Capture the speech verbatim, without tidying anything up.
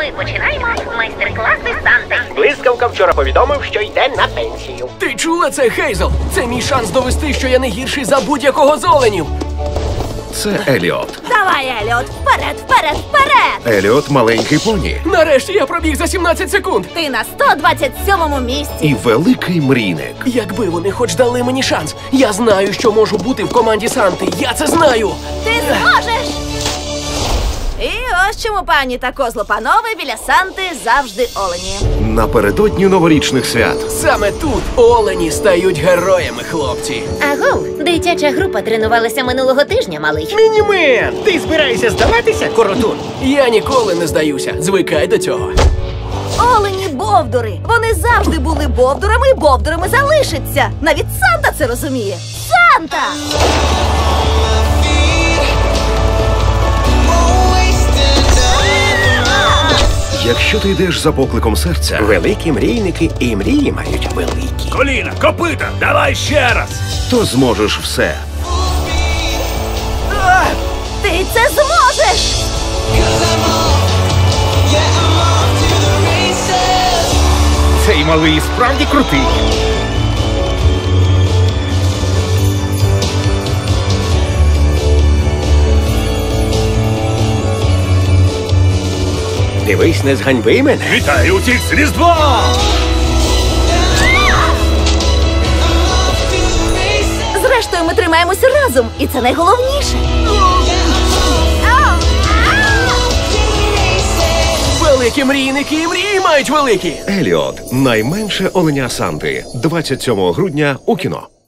Ми починаємо майстер-класи Санти. Блискавка вчора повідомив, що йде на пенсію. Ти чула це, Хейзел? Це мій шанс довести, що я не гірший за будь-якого з оленів. Це Еліот. Давай, Еліот, вперед, вперед, вперед! Еліот – маленький поні. Нарешті я пробіг за сімнадцять секунд. Ти на сто двадцять сьомому місці. І великий мрійник. Якби вони хоч дали мені шанс. Я знаю, що можу бути в команді Санти. Я це знаю. Ти зможеш! І ось чому пані та козло панове біля Санти завжди олені. Напередодні новорічних свят. Саме тут олені стають героями, хлопці. Агов, дитяча група тренувалася минулого тижня, малий. Мінімен! Ти збираєшся здаватися, коротун? Я ніколи не здаюся. Звикай до цього. Олені бовдури. Вони завжди були бовдурами і бовдурами залишаться. Навіть Санта це розуміє. Санта! Якщо ти йдеш за покликом серця, Великі мрійники і мрії мають великі. Коліна, копита, давай ще раз! то зможеш все. Ти це зможеш! Цей малий справді крутий. Дивись, не зганьби мене. Вітаю усіх з Різдвом! Зрештою, ми тримаємося разом, і це найголовніше. Великі мрійники і мрії мають великі. Еліот – найменше оленя Санти. двадцять сьомого грудня у кіно.